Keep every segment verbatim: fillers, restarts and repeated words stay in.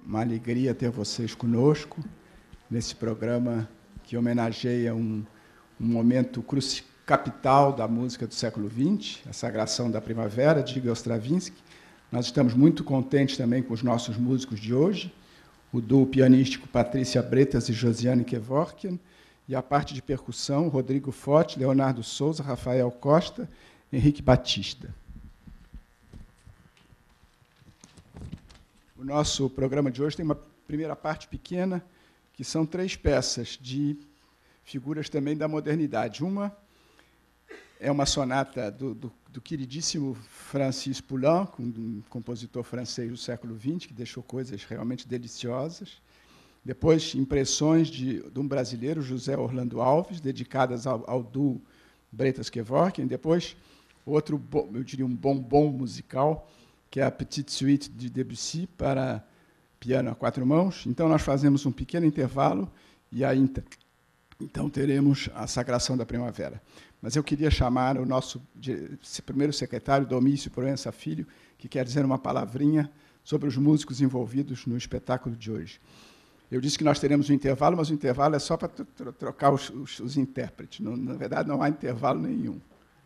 uma alegria ter vocês conosco nesse programa que homenageia um, um momento cruci capital da música do século vinte, a Sagração da Primavera, de Igor Stravinsky. Nós estamos muito contentes também com os nossos músicos de hoje, o duo pianístico Patrícia Bretas e Josiane Kevorkian, e a parte de percussão, Rodrigo Forte, Leonardo Souza, Rafael Costa, Henrique Batista. O nosso programa de hoje tem uma primeira parte pequena, que são três peças de figuras também da modernidade. Uma é uma sonata do, do, do queridíssimo Francis Poulenc, um compositor francês do século vinte, que deixou coisas realmente deliciosas. Depois, impressões de, de um brasileiro, José Orlando Alves, dedicadas ao, ao duo Bretas-Kevorkian. Depois, outro, eu diria, um bombom musical, que é a Petite Suite de Debussy para piano a quatro mãos. Então, nós fazemos um pequeno intervalo e aí, então, teremos a Sagração da Primavera. Mas eu queria chamar o nosso primeiro secretário, Domício Proença Filho, que quer dizer uma palavrinha sobre os músicos envolvidos no espetáculo de hoje. Eu disse que nós teremos um intervalo, mas o intervalo é só para trocar os, os, os intérpretes. Não, na verdade, não há intervalo nenhum.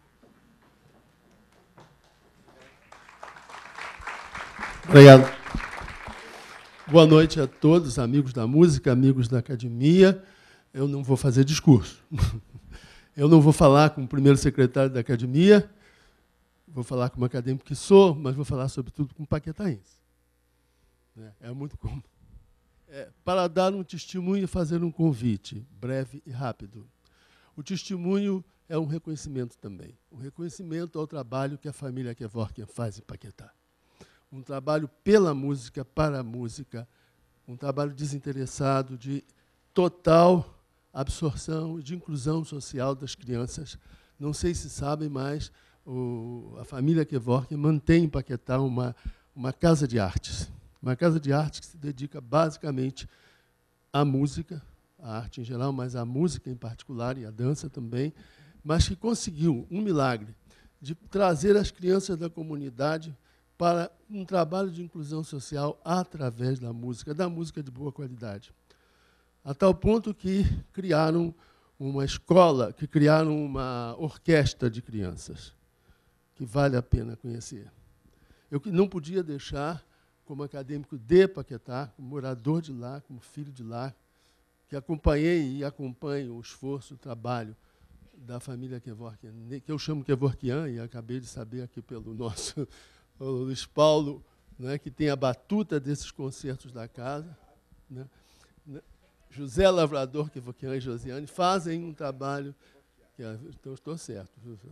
Obrigado. Boa noite a todos, amigos da música, amigos da academia. Eu não vou fazer discurso. Eu não vou falar com o primeiro secretário da academia, vou falar como acadêmico que sou, mas vou falar, sobretudo, com paquetaense. É muito comum. É, para dar um testemunho e fazer um convite, breve e rápido. O testemunho é um reconhecimento também. Um reconhecimento ao trabalho que a família Kevorkian faz em Paquetá. Um trabalho pela música, para a música, um trabalho desinteressado, de total absorção e de inclusão social das crianças. Não sei se sabem, mas o, a família Kevorkian mantém em Paquetá uma, uma casa de artes. Uma casa de artes que se dedica basicamente à música, à arte em geral, mas à música em particular e à dança também, mas que conseguiu um milagre de trazer as crianças da comunidade para um trabalho de inclusão social através da música, da música de boa qualidade. A tal ponto que criaram uma escola, que criaram uma orquestra de crianças, que vale a pena conhecer. Eu não podia deixar, como acadêmico de Paquetá, como morador de lá, como filho de lá, que acompanhei e acompanho o esforço, o trabalho da família Kevorkian, que eu chamo Kevorkian, e acabei de saber aqui pelo nosso o Luiz Paulo, né, que tem a batuta desses concertos da casa, né, José Lavrador Kevorkian e Josiane fazem um trabalho, que, então estou certo,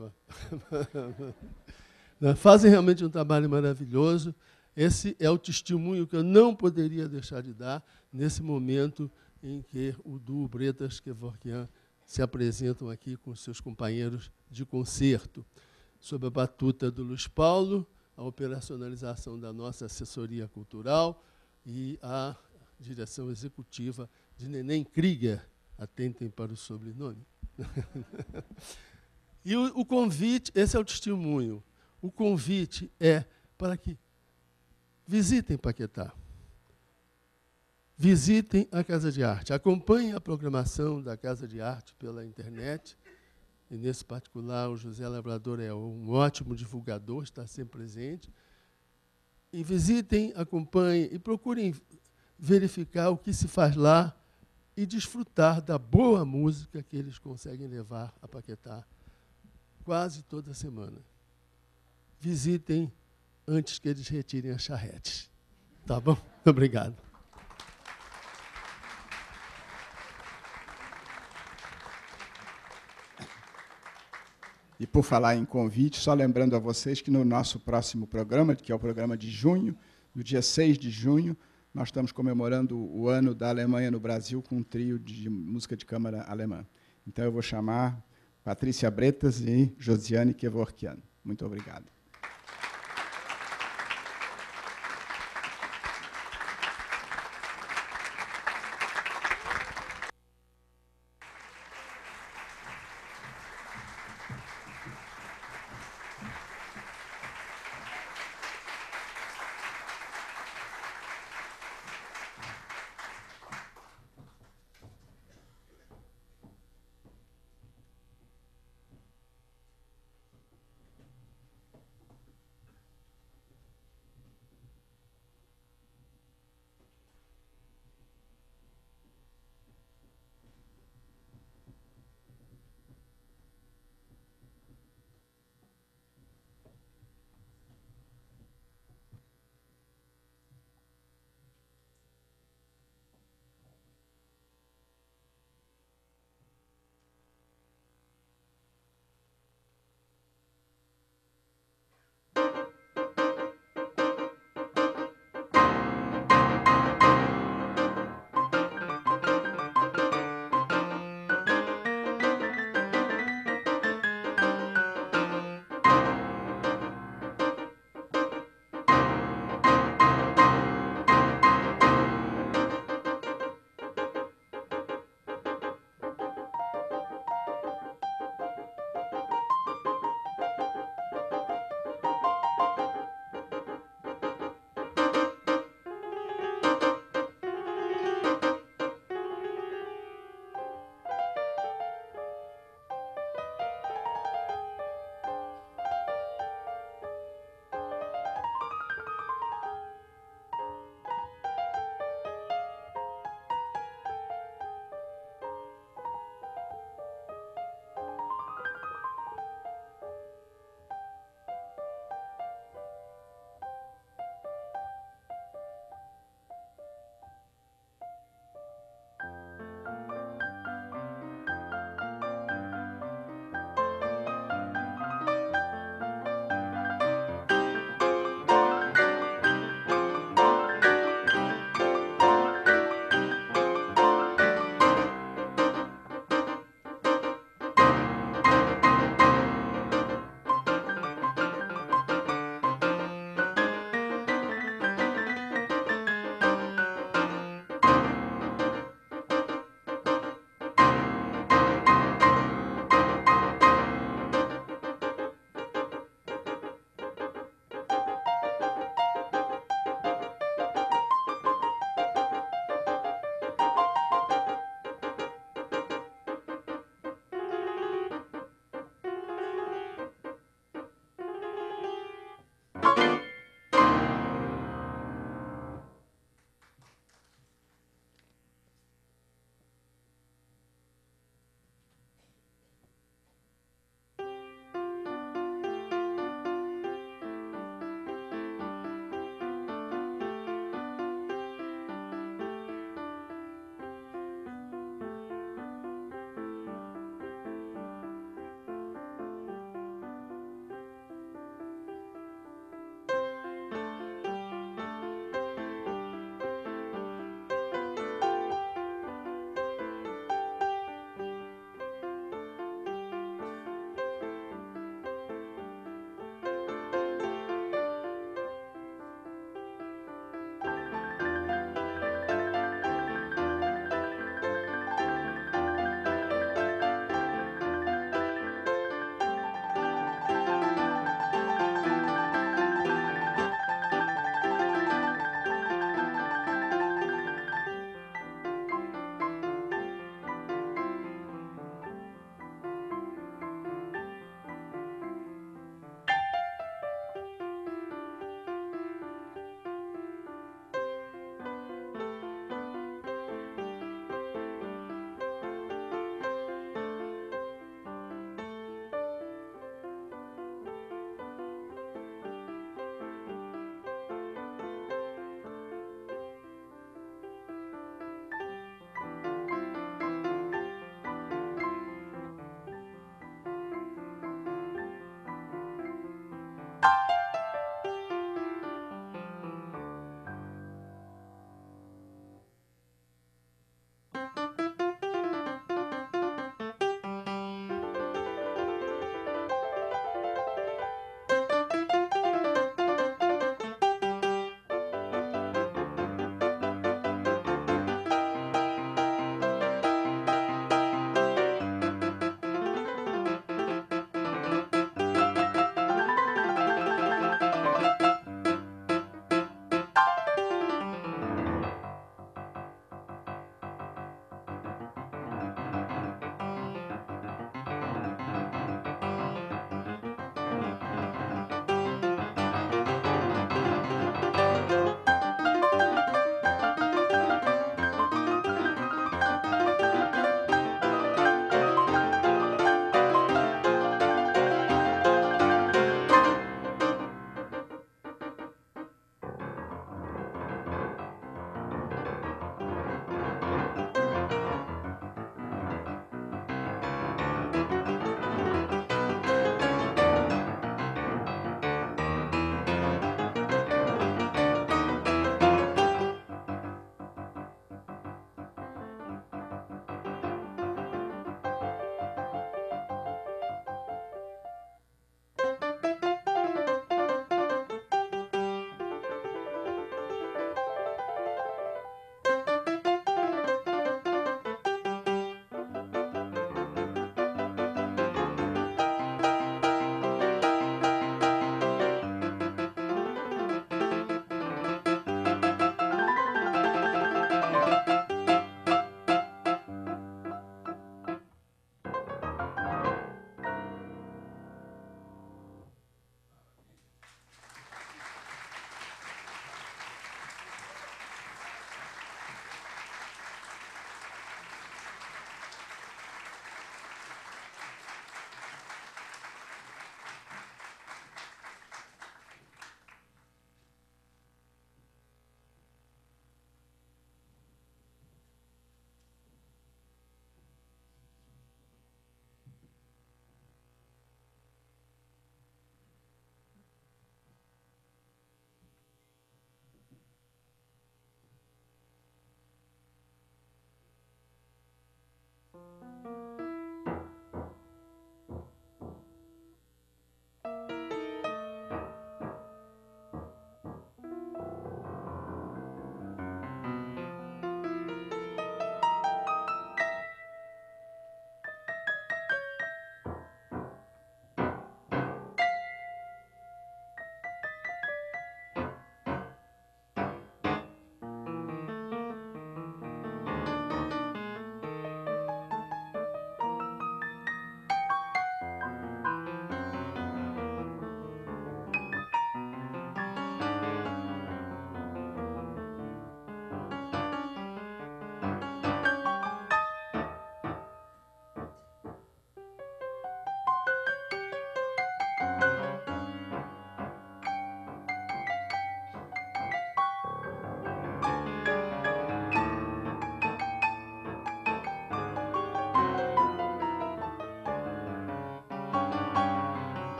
fazem realmente um trabalho maravilhoso. Esse é o testemunho que eu não poderia deixar de dar nesse momento em que o duo Bretas-Kevorkian se apresentam aqui com seus companheiros de concerto, sob a batuta do Luiz Paulo, a operacionalização da nossa assessoria cultural e a direção executiva de Neném Krieger. Atentem para o sobrenome. E o, o convite, esse é o testemunho, o convite é para que visitem Paquetá, visitem a Casa de Arte, acompanhem a programação da Casa de Arte pela internet, e, nesse particular, o José Lavrador é um ótimo divulgador, está sempre presente. E visitem, acompanhem e procurem verificar o que se faz lá e desfrutar da boa música que eles conseguem levar a Paquetá quase toda semana. Visitem antes que eles retirem as charretes. Tá bom? Obrigado. E, por falar em convite, só lembrando a vocês que no nosso próximo programa, que é o programa de junho, no dia seis de junho, nós estamos comemorando o ano da Alemanha no Brasil com um trio de música de câmara alemã. Então, eu vou chamar Patrícia Bretas e Josiane Kevorkian. Muito obrigado.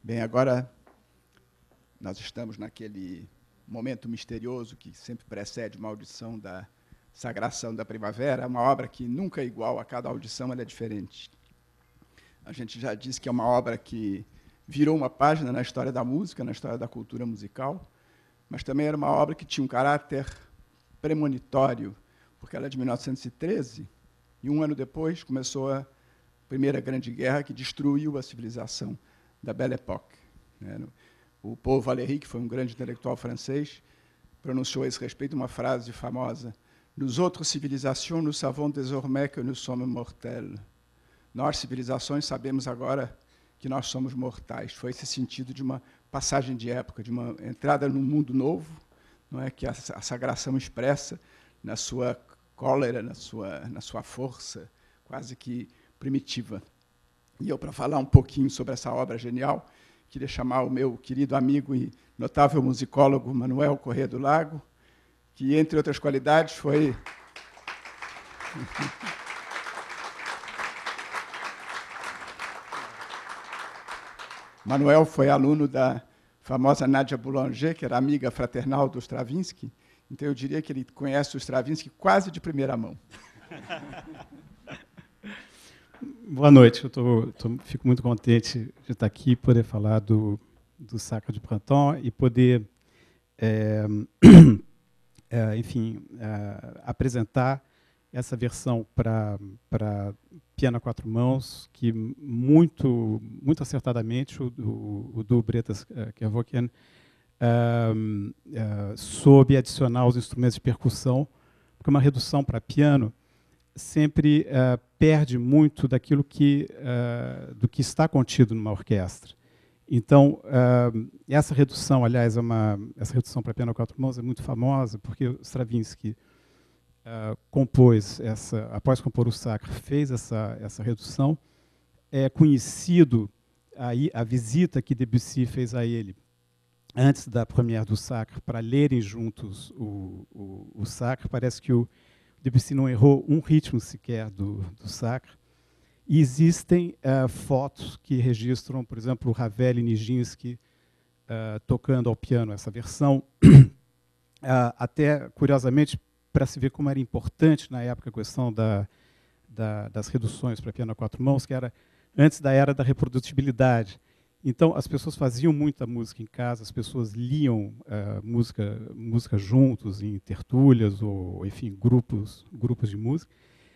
Bem, agora nós estamos naquele momento misterioso que sempre precede uma audição da Sagração da Primavera, uma obra que nunca é igual, a cada audição ela é diferente. A gente já disse que é uma obra que virou uma página na história da música, na história da cultura musical, mas também era uma obra que tinha um caráter premonitório, porque ela é de mil novecentos e treze, e um ano depois começou a Primeira Grande Guerra, que destruiu a civilização da Belle Époque. O Paul Valéry, que foi um grande intelectual francês, pronunciou a esse respeito uma frase famosa: Nous autres civilisations, nous savons désormais que nous sommes mortels. Nós, civilizações, sabemos agora que nós somos mortais. Foi esse sentido de uma passagem de época, de uma entrada num mundo novo, não é, que a, a sagração expressa na sua cólera, na sua, na sua força, quase que primitiva. E eu, para falar um pouquinho sobre essa obra genial, queria chamar o meu querido amigo e notável musicólogo Manuel Corrêa do Lago, que, entre outras qualidades, foi... Manuel foi aluno da famosa Nadia Boulanger, que era amiga fraternal do Stravinsky, então eu diria que ele conhece o Stravinsky quase de primeira mão. Boa noite, eu tô, tô, fico muito contente de estar aqui, poder falar do, do Sacre du Printemps e poder, é, é, enfim, é, apresentar essa versão para para piano a quatro mãos, que muito muito acertadamente o, o, o Du Bretas Kevorkian uh, uh, soube adicionar os instrumentos de percussão, porque uma redução para piano sempre uh, perde muito daquilo que uh, do que está contido numa orquestra. Então, uh, essa redução, aliás, é uma essa redução para piano a quatro mãos é muito famosa, porque o Stravinsky Uh, compôs essa, após compor o Sacre, fez essa essa redução. É conhecido aí a visita que Debussy fez a ele antes da première do Sacre para lerem juntos o, o, o Sacre. Parece que o Debussy não errou um ritmo sequer do, do Sacre. E existem uh, fotos que registram, por exemplo, o Ravel e Nijinsky uh, tocando ao piano essa versão. uh, até, curiosamente, para se ver como era importante na época a questão da, da, das reduções para piano a quatro mãos, que era antes da era da reprodutibilidade. Então, as pessoas faziam muita música em casa, as pessoas liam uh, música, música juntos, em tertúlias, ou, enfim, grupos, grupos de música.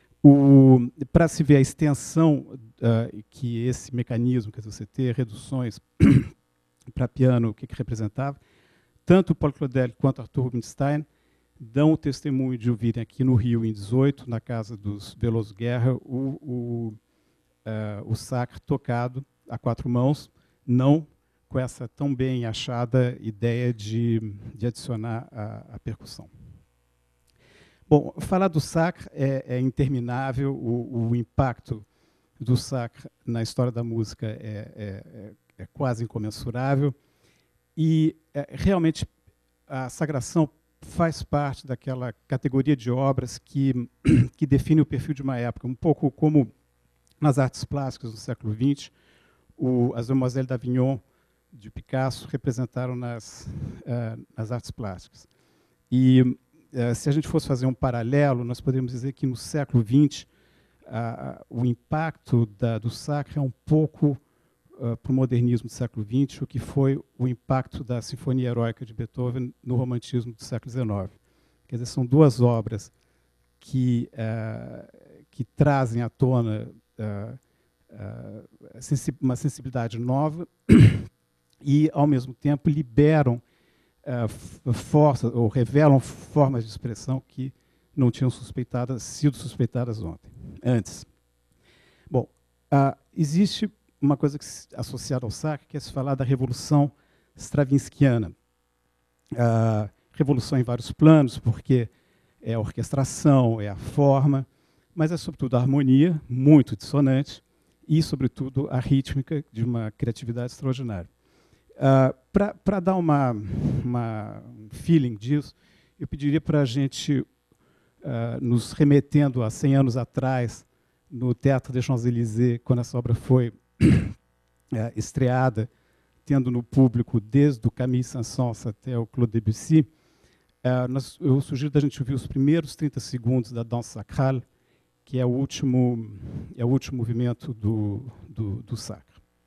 Para se ver a extensão uh, que esse mecanismo, que você ter reduções para piano, o que, que representava, tanto Paul Claudel quanto Arthur Rubinstein dão o testemunho de ouvirem aqui no Rio, em dezoito, na casa dos Veloso Guerra, o, o, uh, o Sacre tocado a quatro mãos, não com essa tão bem achada ideia de, de adicionar a, a percussão. Bom, falar do Sacre é, é interminável, o, o impacto do Sacre na história da música é, é, é quase incomensurável, e é, realmente a sagração faz parte daquela categoria de obras que, que define o perfil de uma época, um pouco como nas artes plásticas do século vinte, o, as Demoiselles d'Avignon, de Picasso, representaram nas, uh, nas artes plásticas. E, uh, se a gente fosse fazer um paralelo, nós poderíamos dizer que, no século vinte, uh, o impacto da, do Sacre é um pouco Uh, para o modernismo do século vinte, o que foi o impacto da Sinfonia Heróica de Beethoven no romantismo do século dezenove. Quer dizer, são duas obras que, uh, que trazem à tona uh, uh, sensi uma sensibilidade nova e, ao mesmo tempo, liberam uh, forças, ou revelam formas de expressão que não tinham suspeitadas, sido suspeitadas ontem, antes. Bom, uh, existe uma coisa que, associada ao Sacre, que é se falar da revolução stravinskiana. A revolução em vários planos, porque é a orquestração, é a forma, mas é, sobretudo, a harmonia, muito dissonante, e, sobretudo, a rítmica de uma criatividade extraordinária. Uh, Para dar uma, uma, um feeling disso, eu pediria para a gente, uh, nos remetendo a cem anos atrás, no Teatro des Champs-Élysées, quando essa obra foi é, estreada, tendo no público desde o Camille Saint-Saëns até o Claude Debussy, uh, nós, eu sugiro da gente ouvir os primeiros trinta segundos da Danse Sacrale, que é o último, é o último movimento do, do, do sacro.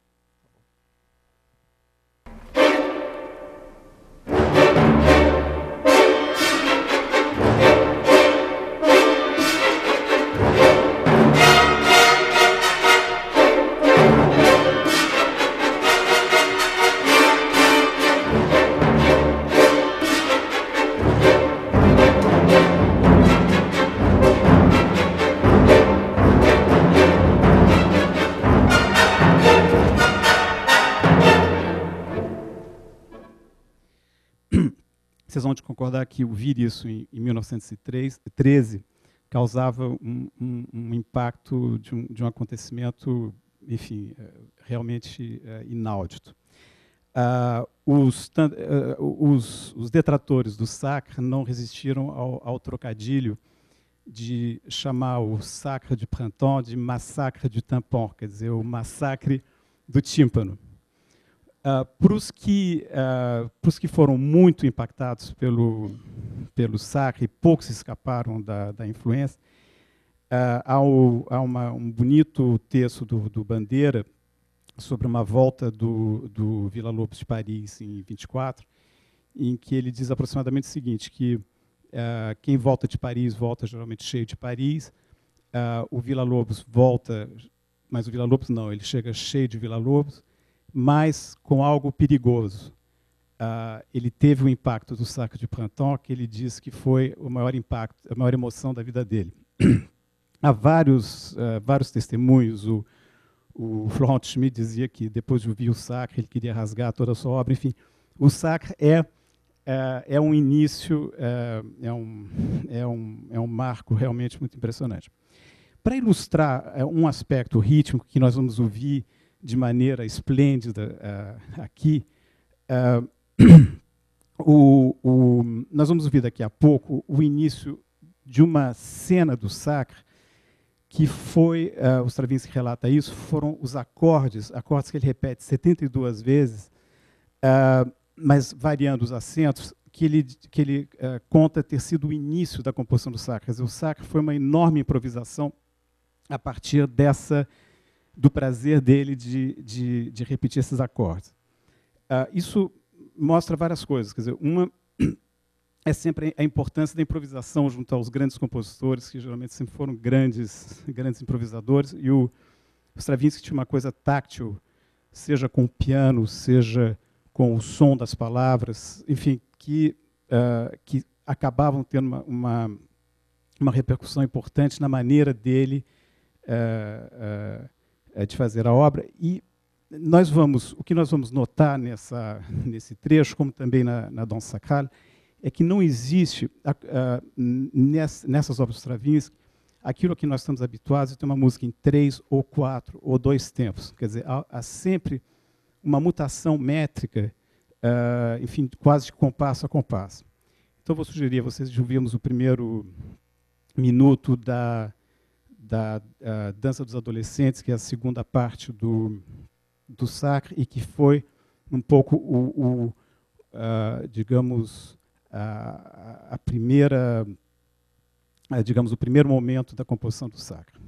Vocês vão concordar que ouvir isso em, em mil novecentos e treze causava um, um, um impacto de um, de um acontecimento, enfim, realmente uh, inaudito. Uh, os, uh, os, os detratores do Sacre não resistiram ao, ao trocadilho de chamar o Sacre de Printemps de Massacre du Tympan, quer dizer, o massacre do tímpano. Uh, para os que, uh, para os que foram muito impactados pelo, pelo Sacre, e poucos escaparam da, da influência, uh, há, o, há uma, um bonito texto do, do Bandeira sobre uma volta do, do Villa-Lobos de Paris em vinte e quatro, em que ele diz aproximadamente o seguinte, que uh, quem volta de Paris volta geralmente cheio de Paris, uh, o Villa-Lobos volta, mas o Villa-Lobos não, ele chega cheio de Villa-Lobos, mas com algo perigoso. Uh, ele teve o impacto do Sacre de Printemps, que ele diz que foi o maior impacto, a maior emoção da vida dele. Há vários, uh, vários testemunhos. O, o Florent Schmitt dizia que depois de ouvir o Sacre, ele queria rasgar toda a sua obra. Enfim, o Sacre é, é, é um início, é, é, um, é, um, é um marco realmente muito impressionante. Para ilustrar é, um aspecto rítmico que nós vamos ouvir de maneira esplêndida uh, aqui, uh, o, o, nós vamos ouvir daqui a pouco o início de uma cena do Sacre que foi, uh, o Stravinsky relata isso, foram os acordes, acordes que ele repete setenta e duas vezes, uh, mas variando os acentos, que ele, que ele uh, conta ter sido o início da composição do Sacre. Quer dizer, o Sacre foi uma enorme improvisação a partir dessa do prazer dele de, de, de repetir esses acordes. Uh, isso mostra várias coisas. Quer dizer, uma é sempre a importância da improvisação junto aos grandes compositores, que geralmente sempre foram grandes, grandes improvisadores, e o Stravinsky tinha uma coisa táctil, seja com o piano, seja com o som das palavras, enfim, que, uh, que acabavam tendo uma, uma, uma repercussão importante na maneira dele uh, uh, de fazer a obra. E nós vamos, o que nós vamos notar nessa, nesse trecho, como também na, na Danse Sacrale, é que não existe, a, a, ness, nessas obras do Stravinsky, aquilo a que nós estamos habituados, é ter uma música em três ou quatro ou dois tempos. Quer dizer, há, há sempre uma mutação métrica, uh, enfim, quase de compasso a compasso. Então, eu vou sugerir a vocês de ouvirmos o primeiro minuto da da uh, Dança dos Adolescentes, que é a segunda parte do, do Sacre, e que foi um pouco o, o uh, digamos, a, a primeira, uh, digamos, o primeiro momento da composição do Sacre.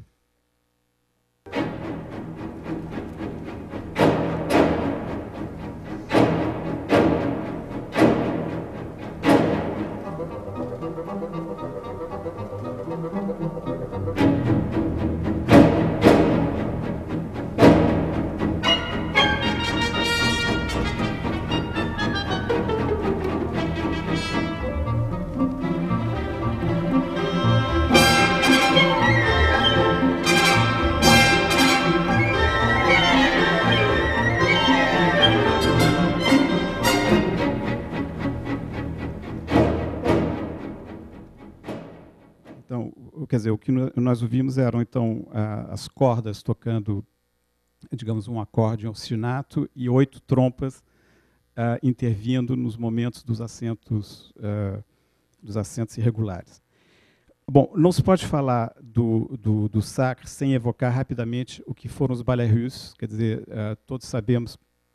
Quer dizer, o que nós ouvimos eram, então, as cordas tocando, digamos, um acorde ostinato e oito trompas uh, intervindo nos momentos dos acentos, uh, dos acentos irregulares. Bom, não se pode falar do, do, do Sacre sem evocar rapidamente o que foram os ballets russes. Quer dizer, uh, todos sabemos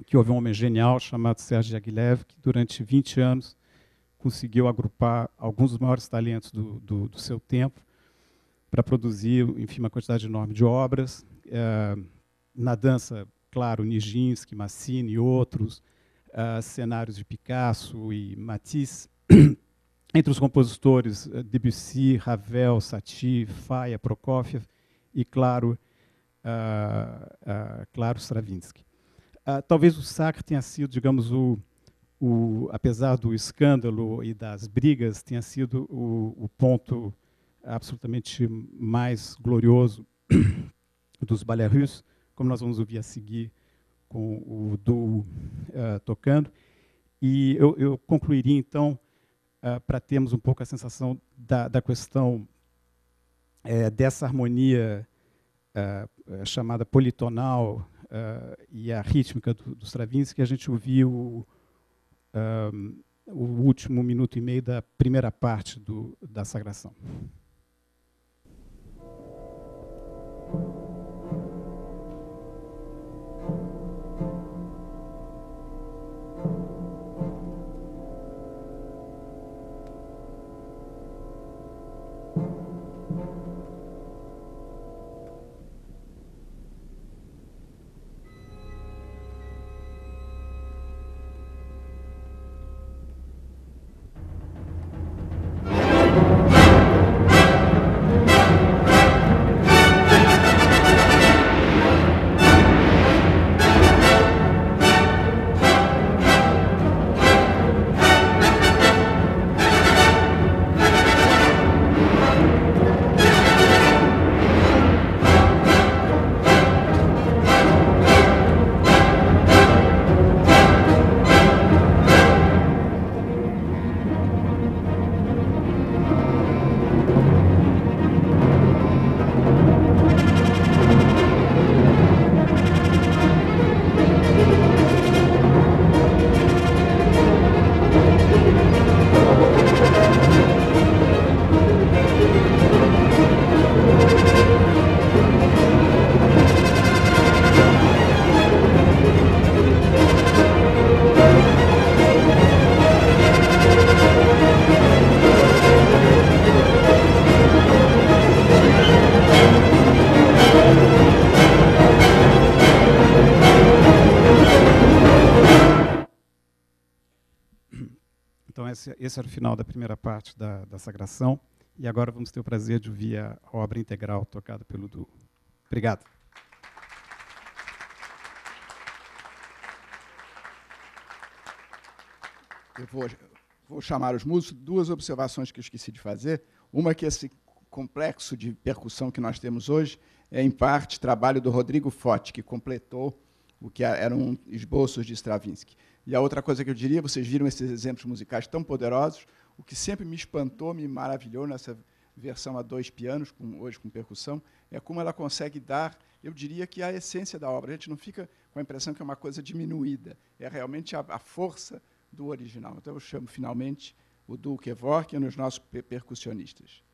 que houve um homem genial chamado Serge Diaghilev, que durante vinte anos conseguiu agrupar alguns dos maiores talentos do, do, do seu tempo para produzir, enfim, uma quantidade enorme de obras. É, na dança, claro, Nijinsky, Massine e outros, uh, cenários de Picasso e Matisse. Entre os compositores, Debussy, Ravel, Satie, Faia, Prokofiev e, claro, uh, uh, claro Stravinsky. Uh, talvez o Sacre tenha sido, digamos, o, o, apesar do escândalo e das brigas, tenha sido o, o ponto absolutamente mais glorioso dos ballets russes, como nós vamos ouvir a seguir com o duo uh, tocando. E eu, eu concluiria, então, uh, para termos um pouco a sensação da, da questão é, dessa harmonia uh, chamada politonal uh, e a rítmica do, do Stravinsky, a gente ouviu um, o último minuto e meio da primeira parte do, da Sagração. Esse, esse era o final da primeira parte da, da Sagração, e agora vamos ter o prazer de ouvir a obra integral tocada pelo duo. Obrigado. Eu vou, vou chamar os músicos. Duas observações que eu esqueci de fazer. Uma, que esse complexo de percussão que nós temos hoje é, em parte, trabalho do Rodrigo Fotti, que completou o que eram esboços de Stravinsky. E a outra coisa que eu diria, vocês viram esses exemplos musicais tão poderosos, o que sempre me espantou, me maravilhou nessa versão a dois pianos, com, hoje com percussão, é como ela consegue dar, eu diria que a essência da obra. A gente não fica com a impressão que é uma coisa diminuída, é realmente a, a força do original. Então eu chamo, finalmente, o duo Kevorkian nos nossos percussionistas.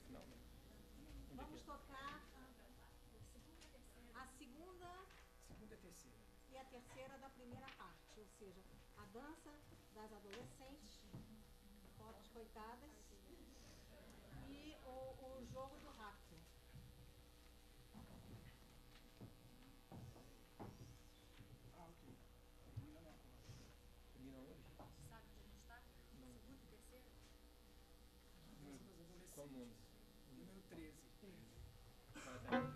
Vamos tocar a segunda e a terceira da primeira parte, ou seja, a dança das adolescentes, pobres coitadas, e o, o jogo do rato. Ah, ok. Termina não. Termina hoje? Sabe onde a gente está? Segunda e terceira? Qual número? Número treze.